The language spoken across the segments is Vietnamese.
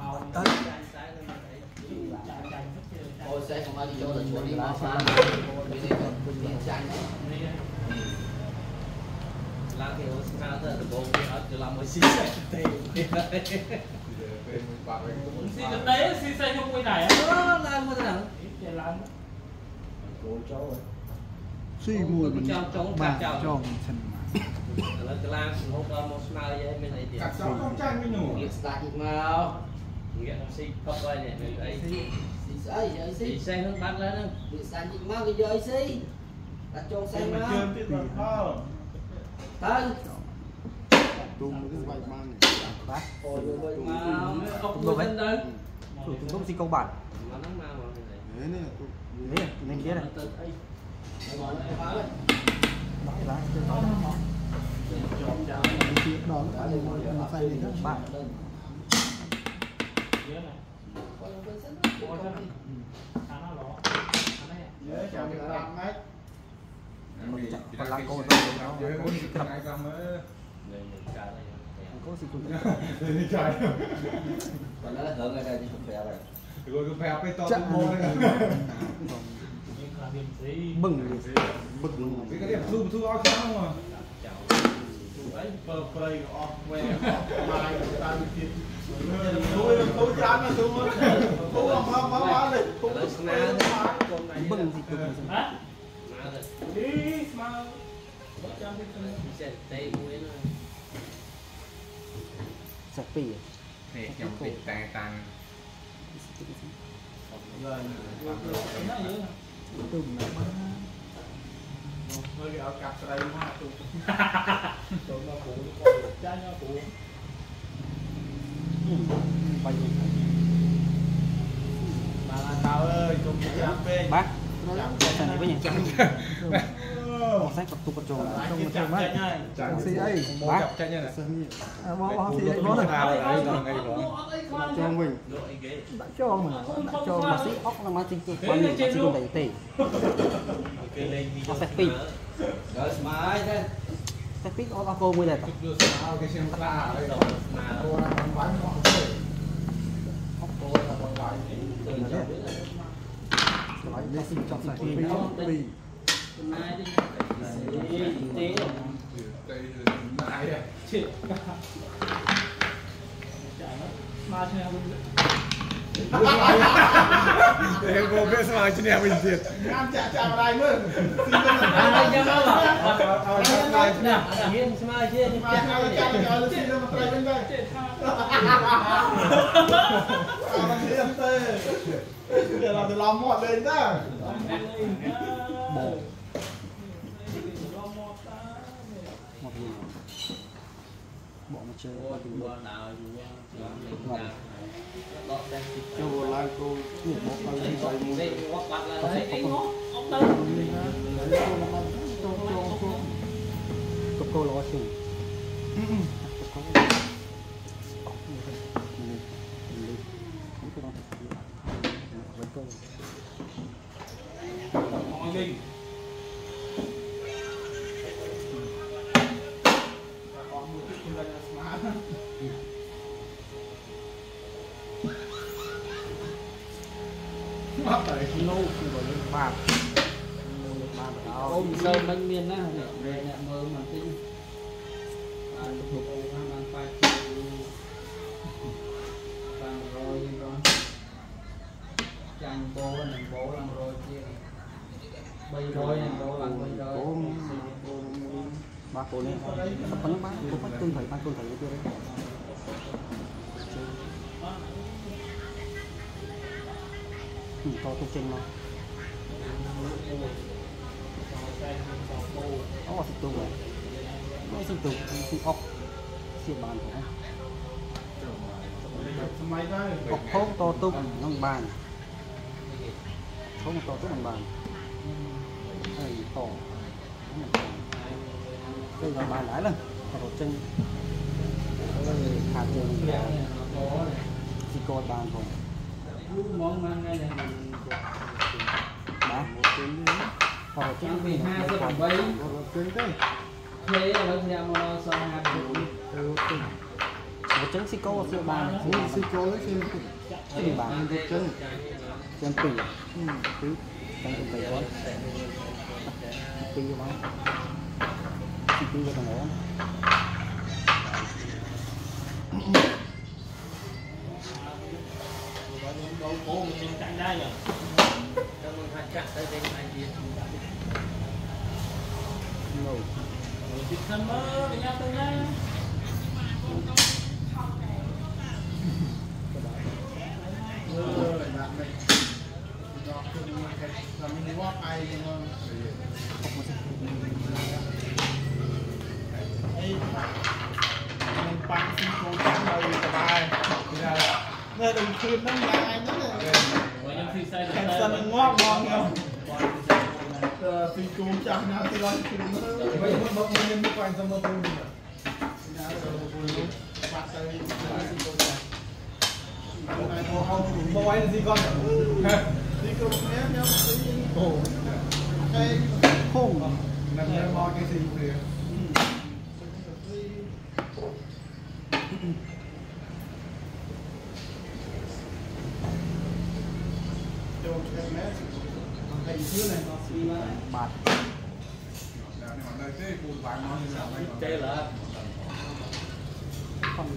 Ôi xe không ai đi cho là chuột đi bao xa là kiểu sao thế được bố kia làm một xí xe tê xí đấy xí xe không quay này á làm cái nào làm cô cháu rồi suy mùi mình bà cho mình chân là cái làm không có một snai vậy mình này thì các cháu không tranh với nhủ việc start đi mau nghĩa là xí không quay này mình ấy xí xe không bắt lên đâu việc start đi mau cái giờ xí đặt cho xe mau thôi tung cái vậy mang bác ôi ôi mau không đâu đấy chúng tôi xin công bản mà nó mau mà đấy này đấy nên biết này đó phải đến bạn còn lại cô có gì cũng trời còn nó là hơn đây thì không phải vậy rồi cứ phèo cái to mô này bừng cái điểm thu áo trắng mà đấy play off where mai ta đi tiếp tôi chán là tôi làm má này bừng gì cũng hả đi mà sẽ tê mũi nó sạch pì này nhầm bị tàn tàn hơi ở cặp đây mà tôi nó phụ trái nó phụ mà tao ơi cùng bác cái này với nhà trong sách vật tục vật tròn trong một trong mắt xí ấy bác bó xí ấy bó cho mình đã cho mà xí ốc là mà chính quan điểm xí còn đầy tỉ nó sẽ pin rồi smile thế sẽ pin nó cô mới đẹp cái xem pha đây rồi cô đang bán họ ốc cô là còn lại lấy xin chọn sạch pin nay đi tí lại đây chị mà theo để cô biết sao chứ em mình thiệt ăn chả vào đây mới anh cho nó bảo nè hiên smile chứ để làm từ lòng mọt lên đó bỏ mà chơi qua từng bữa nào cho vô lại cô một bó đi bay mua có thể có cô lo xuống nấu thì gọi lên bạc ôm sơ bánh miên á về nhà mơ mà tính tục mang phải bằng rồi con chàng bố làm bố làm rồi kia bây rồi làm bố làm bây rồi ba cô này sắp bắn bác cô phải tuân thầy chưa đấy to tu trên nó ó xịt tu rồi nó xịt tu xịt ốc xịt bàn thôi ốc thốn to tu nông bàn thốn to tu nông bàn đây to đây là bàn lại lên còn chân hạt trường xịt coi bàn thôi món mang ngay là đã hoặc là vì hai cái bằng bay thế là bây giờ mà so hai một trứng xí cô xí ba này xí cô lấy xí ba một trứng chân pì pì chân pì quá pì vào pì vào thằng đó đâu cố mình cạnh đây rồi cho mình hạt chặt tới đây này gì ngồi chụp thân mơ với nhau tới đây bạn xin cô trắng lời sờ bài nơi đừng khuyên nó nhà anh nữa em sân ngon ngon không xin cô trắng nào thì lo xin nó bây giờ mất nhân mức anh xong mất luôn bạn đây xin cô trắng không anh gì con đi cô nhé nhé ồ cái không nằm nhà mò cái gì vậy bạt chơi là không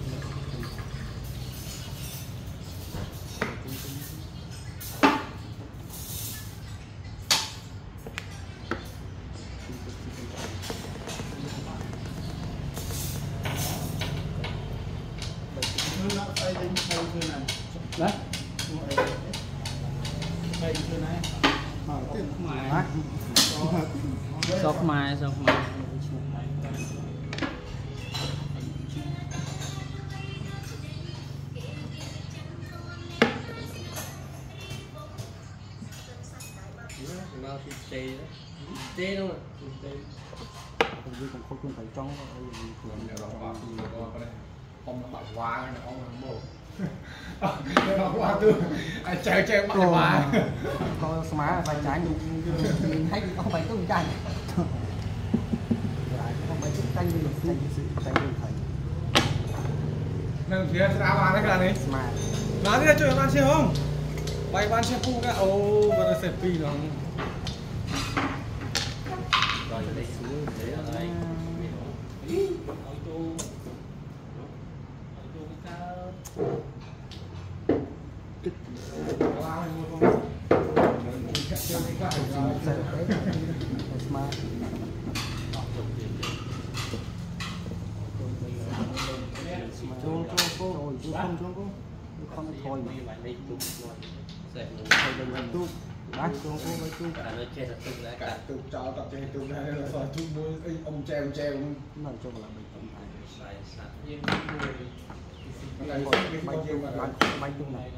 đấy sọc mai mau tê tê đâu còn gì còn không phải trong ông bảo hoa này ông là mồ nó qua tư anh chơi bắt hoa con má phải trái nhìn thấy không phải tung tranh không phải chút tranh gì tranh gì thấy nâng phía ra hoa đấy cả này nói đi chơi ban xe không bay ban xe phu cả ô và xe pi nó rồi đây xuống để ở đây không thôi mà bạn đi chung rồi sẽ thôi đừng làm tu bác con cô với tu cả nó che thật tự lại cả tụ cho tập chơi tụ này là phải tụ muối ông treo nó cho là mình không phải sai sạch nhưng này bay chung này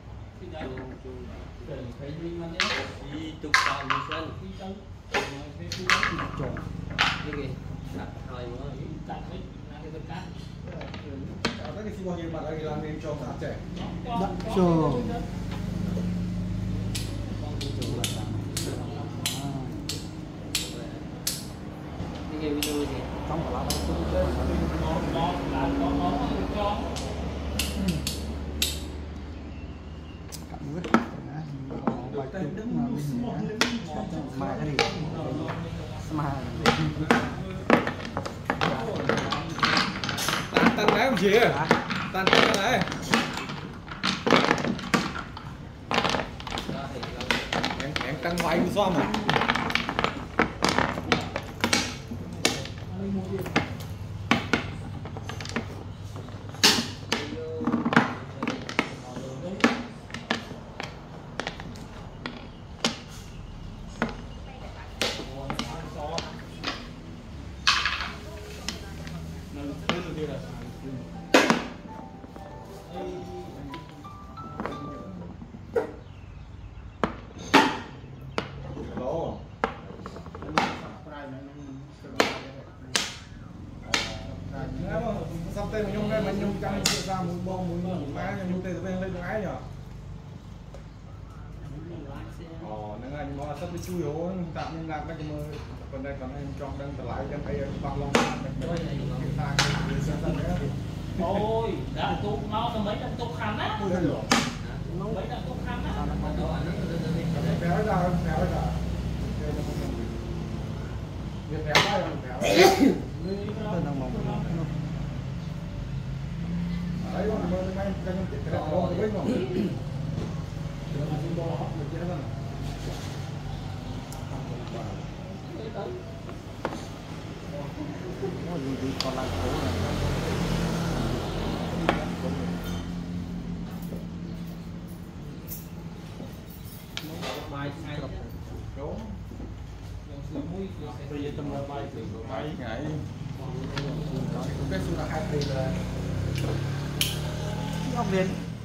đi tục vào một sân trộn cái gì đặt hơi mới đặt hết cái bên cát các cái bao nhiêu bạn đang làm nên cho các trẻ đặt trường cái video gì trong cả lá bay mà cái gì mà tan đấy không chị tan cái đấy em tăng vay do mà xong tên mình nhung đây mình nhung trong sự ra mũi bông mũi má nhung tên bên lên cái nhở nên là nó sắp đi chui hố tạm nên làm cái mơ còn đây còn em trong đang trở lại chân đây bằng lòng mình ta cái ôi đã tụ nó mấy năm tụ khăn á mấy năm tụ khăn á béo ra việc béo đây béo đang mong đấy còn mới cái cái đó với mà gì còn lại cố này mai sai đúng bây giờ tầm là bay ngày cái số là 2 tỷ là ông đến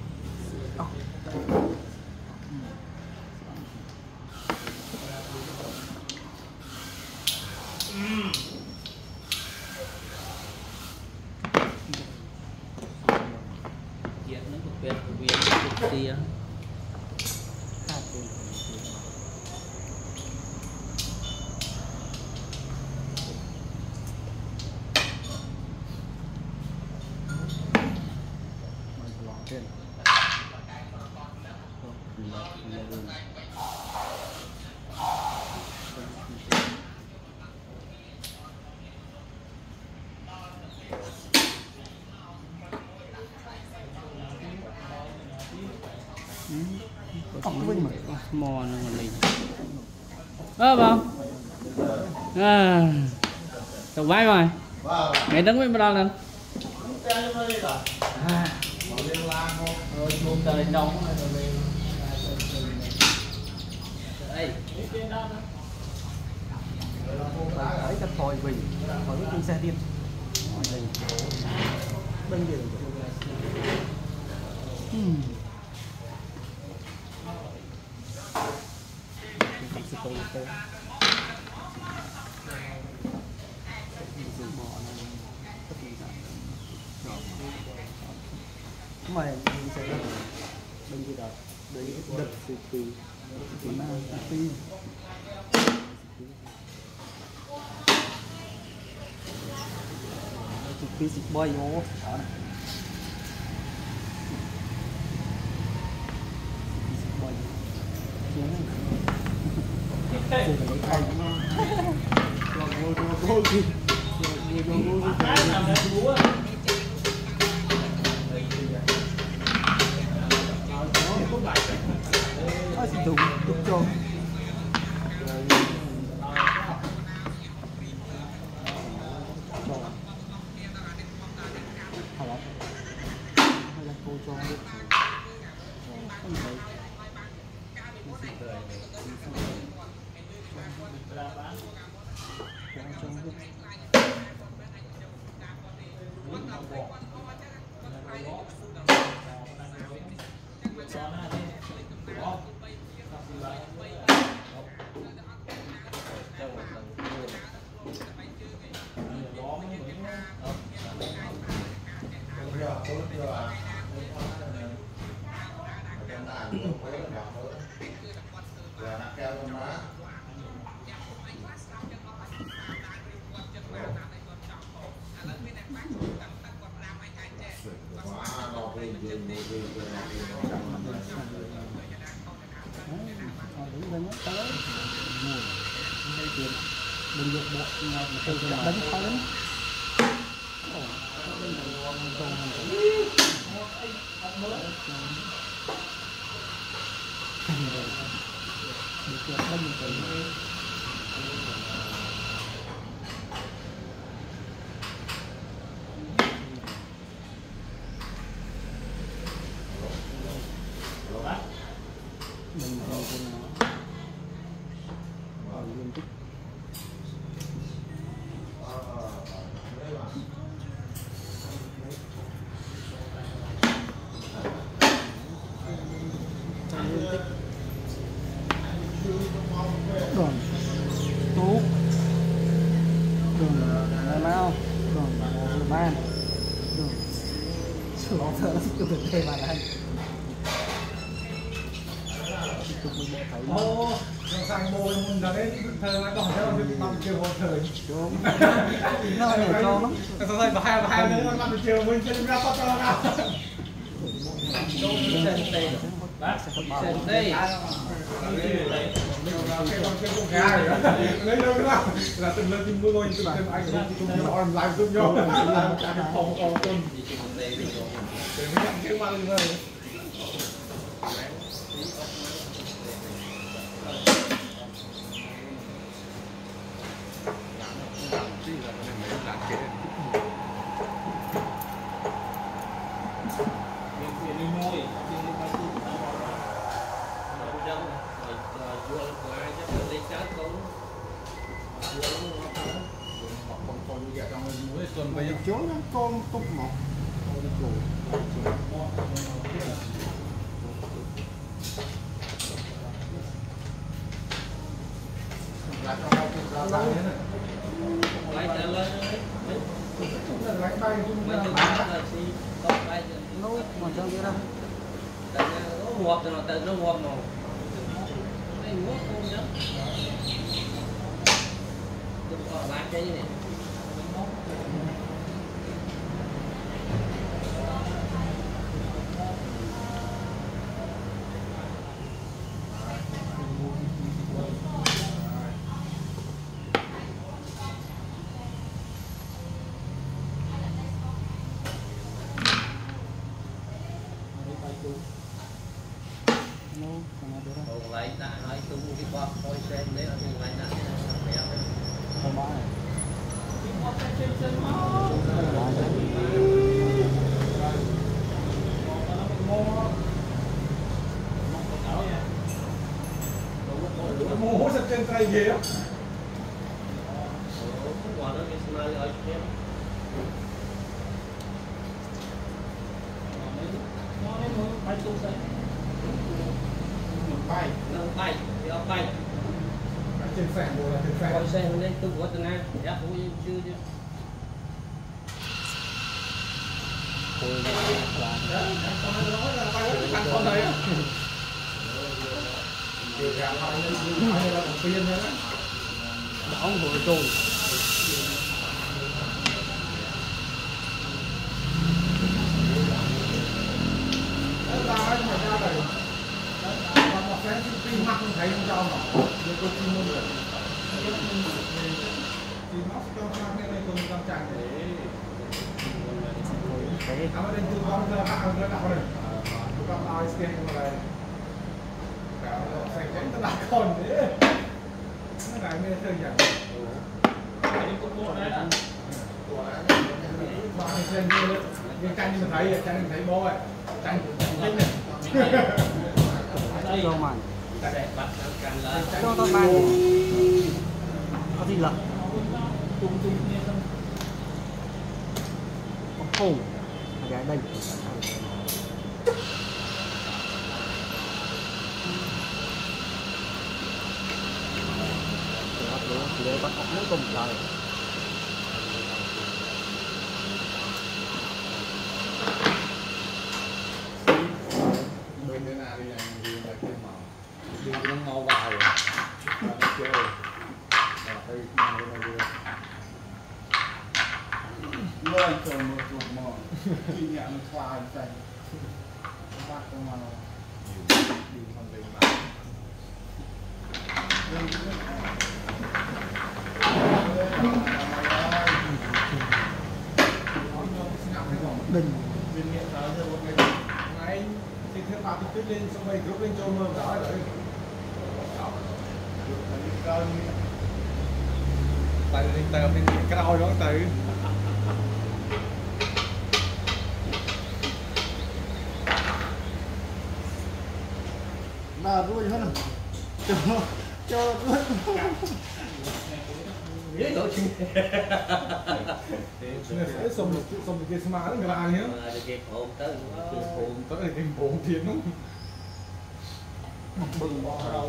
chuyện nó cực biệt của việc cực tia mò nó còn lì vâng tổng vai rồi ngày đứng với bao lần chuông trời nóng đây đấy cái thỏi bình thỏi cái xe điện bên gì mày mình sẽ đập bên gì đó đấy đập từ na phi phi xịt boy vô đó này xịt boy xuống lấy khay vô gì đúng cho hay là cô cho biết không thấy đừng được bộ đánh khó lắm đường tú đường lao đường ban đường sửa thợ được thêm mà anh tục mình bỏ thấy ô sang mô mình là đấy thời nó đỏ theo bằng chiều hồi thời nó để cho lắm sao đây và hai nữa nó bằng chiều mình sẽ ra phát cho nào bác sen tê lấy đâu nữa là từng lần tin mưa từng lần anh cũng nó làm giúp nhau cái phòng còn tuần để nhận cái mà rồi chỗ nó con túc một lại trở lên lấy bay mấy chục là gì có bay nó mà sao vậy đâu nó ngọt rồi tự nó ngọt mà đây ngọt không nhá đừng có bán cái này còn lại đã nói tung cái bọc coi xem đấy là còn lại đã béo đấy không bán mồ hôi sạch trên tay ghê á quả đó cái smile ở trên bay nâng bay thì ốc bay trên phèn bộ là trên phèn coi xem lên tung của từng ai giá cũng chưa chứ ôi là con này á điều gà bay là một phiên nữa đóng hồi trôi tin mắt không thấy không cho mà để tôi tin luôn rồi thì nó cho sang cái này tôi đang chẳng để nó lên tôi con ra bạn nó đọc rồi tôi con nói scan qua đây cả phải tránh tất cả con đấy nó lại nghe chơi nhỉ bạn xem như cái tranh mình thấy bố ấy tranh này cho màn sẽ bắt nó cắn lên cho tao mang có gì lận con khủng ở cái đây để bắt học mỗi cùng trời bên thế nào đi này đi lại cái màu đi nó ngầu vào rồi chơi đây ngồi chờ một chục mò kinh nghiệm khoa dành bắt công màu đi không đến mà đình bên nghiện đó rồi một ngày thì theo bà tôi lên xong rồi group lên cho mơ đó rồi tại bên cái đôi đó từ là ruồi hơn cho ruồi biết rồi sẽ xong được cái smart nó người làm nhá được kịp hồn tới tới cái hồn thiệt nó bừng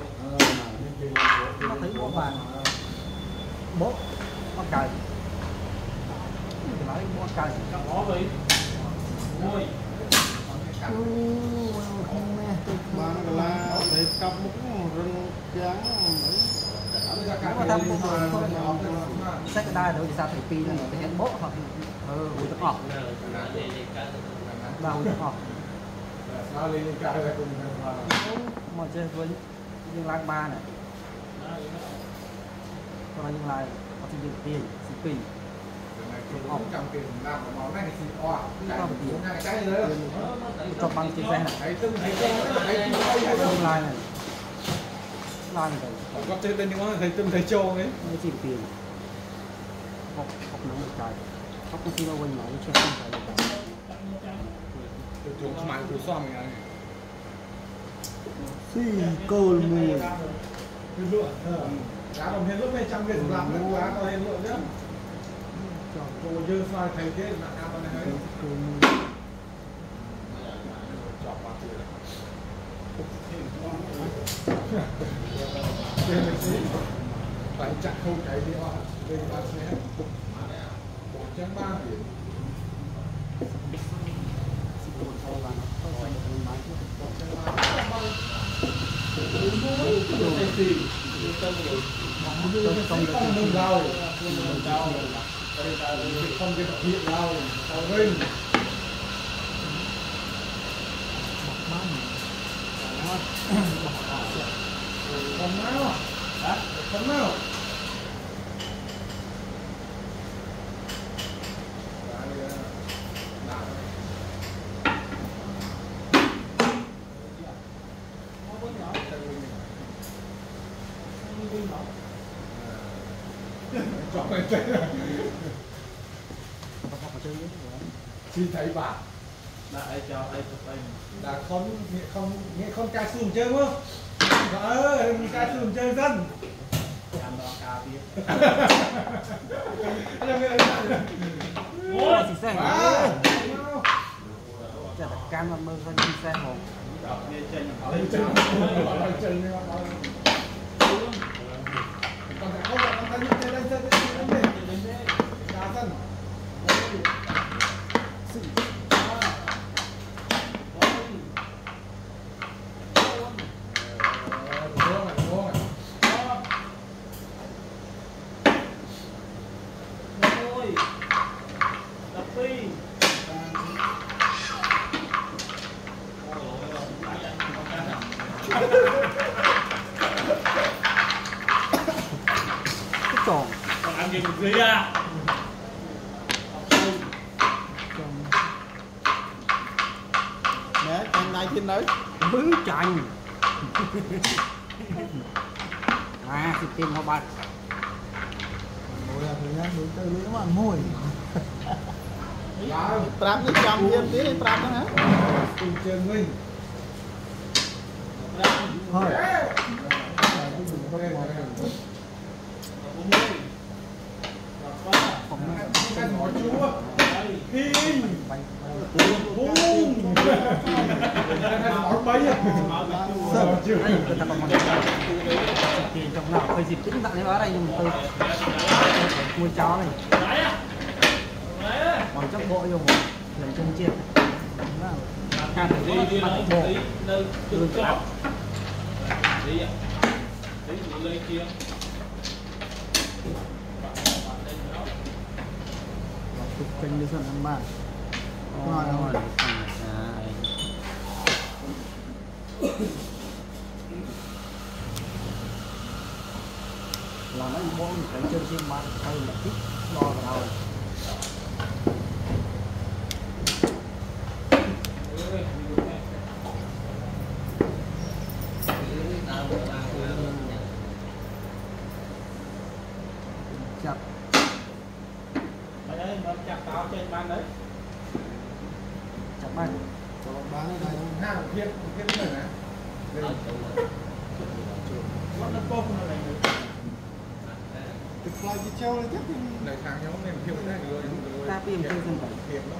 nó thấy bó vàng bó cày nói bó cày bó vậy ôi không nghe mà nó là cặp một rừng trắng mà thăm cũng sách cái đai đâu thì sao phải pi là cái hẹn bộ hoặc hụi tắc ọt là hụi tắc ọt mà chơi với những lang ba này còn là những lại có thể dùng tiền xí pi trong tiền làm của máu này thì oa cái đấy cho băng trên xe này thấy từng thấy những lại này lai này có chơi bên những thấy từng thấy trâu đấy mới chỉ tiền học nắng một trái học công ty bao quanh nó chưa không phải được chúng mày của xoa mình này xì cồn mì giá đồng hiện lúc này trăm nghìn làm được giá to hiện lượng nhá cô dư xoay thấy thế là ăn con này hơi phải chặt không cái đi hoa đây là xe một trăm ba điểm không rau không cái hiện rau rau rinh con máu con máu xin thấy bà Đại cho ai chụp anh đã không nghe con ca sùn chơi không mình ca sùn chơi dân làm đó ca biết ôi chỉ xe chả can mà mơ con đi xe hồ nghe chân còn không là con ta nhìn chơi đây đá dân tròn ăn gì một gì à mẹ em nay trên đấy bứ chành thì tiền họ bạch mồi là người nhá người chơi lưỡi mà mồi Pram nó trong thêm tí Pram đó hả cùng chơi mình thôi ăn ngọt chúa hình bung ngọt bấy sơn đây người ta còn tiền trong nào phải dịp tính tặng cái đó đây nhưng mà tôi mua chó này còn chắc bộ dùng lần chân chiên can phải đi mặt bộ đường cặp đi ạ đi lấy kia tục kênh như sân ăn bàn rồi làm mấy bộ cái chân chiên mặt hay là thích lo vào đâu chặt đấy nó chặt tao trên ban đấy chặt bay bán ở đây hàng hiện này nè nó cốp nó này cái fly đi treo này chắc này hàng nhóm này hiệu này rồi ta tìm trên sân bảy hiện đó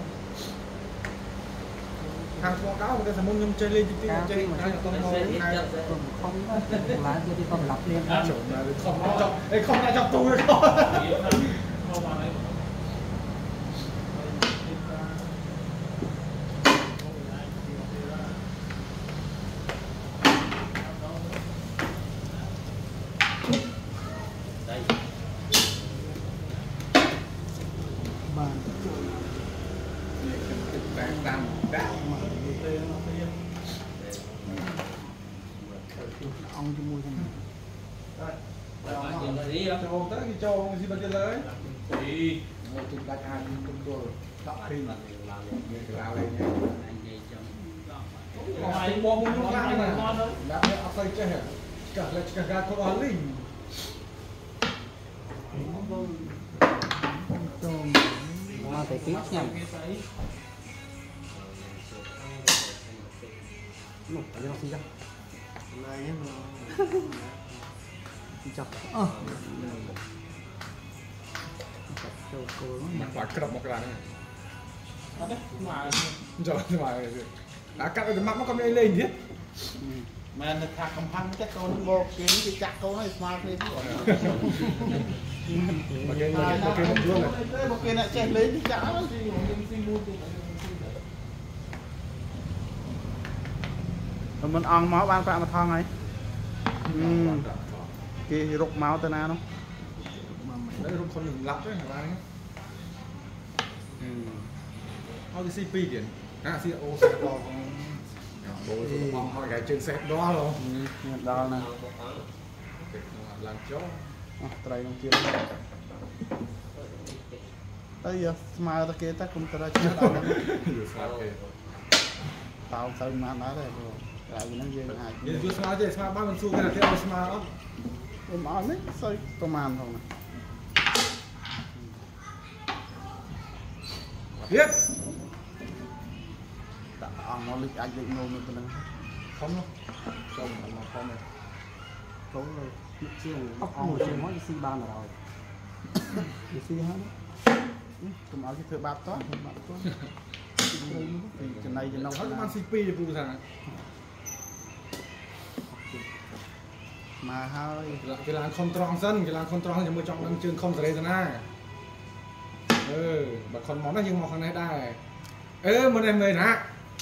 hàng quảng cáo người ta sẽ muốn nhâm chơi lên chơi chơi này con mồi này không lá kia đi còn lắp lên không ra trong tôi không ចូលទៅគេចូលស៊ីបាត់ទៅលើមកទុំដាច់អាទុំទួលដកពីមានកលាលេងហើយបងមួយនោះខ្លាំងណាស់ដាក់អត់ទៅចេះឆ្កាស់ឆ្កាស់ការខុសអស់លីងមកតែពីញ៉ាំនោះយកស៊ីចាណៃស៊ីចាចូលគោលមកខ្លាក្រឹបមកក្រានហ្នឹងអត់ទេមកចូលមកអាកាត់ទៅមកក៏មានលេងទៀតមែនថាកំផាំងចេះកូនមកគេនេះគេចាក់កូនឲ្យស្មើគ្នាទៀតមកគេមកខ្លួនមកគេអ្នកចេះលេងចាក់ហើយស៊ីមួយទៀតមិនអងមកបានប្រាក់មួយថងហើយគេរុកមកទៅណានោះ đấy không con đừng lắp đấy hả bạn thôi cái CP tiền xí ô xe to bố bom hỏi cái trên xe đó rồi đó nè làm chó trai không kia tới giờ mà ta kia ta cũng ta chưa đâu tao sao mà nói đây rồi lại nó riêng ai giờ cứ smart chứ smart bao mình xu cái là theo smart đó em nói đấy sao tao màn không nè biết nó lịch anh định nôn nữa nè không đâu xong mà không này có rồi một chiều nói xi ban rồi xi hết tụi nó cái thừa bạc to trên này trên nông hết man CP thì phụ rằng mà hơi cái làng control sân cái làng control thì mới chọn năng trường không rồi na bà con món nó nhưng mà con này đây một em người nè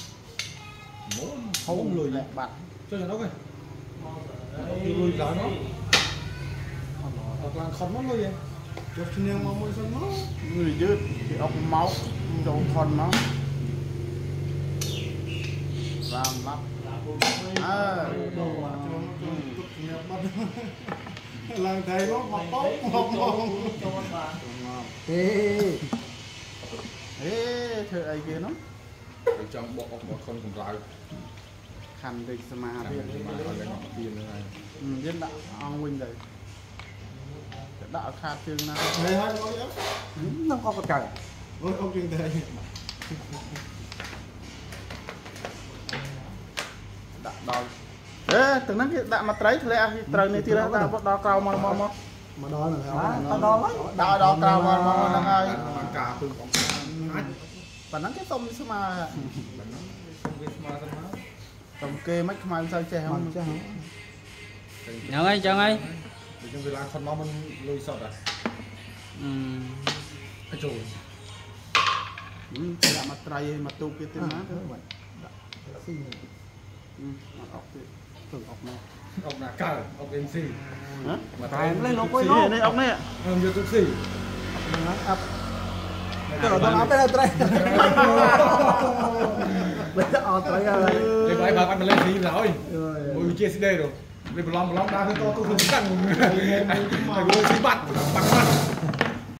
không lùi lại bạn cho nó coi lùi lại nó hoặc là con nó lùi vậy cho nên mà mới xong nó người dứt thì ốc máu đầu con nó làm lắm lần thầy nó mặc tốt ê thưa ai kia nó trong bộ con cùng lại khăn đi sama tiền này dân đạo ông huynh đây đạo khát chương nào đây hai nó có cái trời ôi ông chương thầy đạo đòi ê từng năm đạo mặt trái thì lẽ trời này thì là ta bắt đo cao mà đó là tao đo cao mà đang ai cả từ và nó cái tôm mà tôm kê mấy mà sao chơi không chào ơi thì trong là con máu mình lùi sọt à cái chỗ là mặt trái mặt tu kia tên má vậy thường học này ông là cờ ông MC mà tay lên nó quay nó đây ông này ông vô tục xì cái đó tao áp cái đây bây giờ ở đây rồi để bài bà lên gì rồi ngồi chia CD rồi để lom đá cái to tôi không căng người xí bạt bằng mặt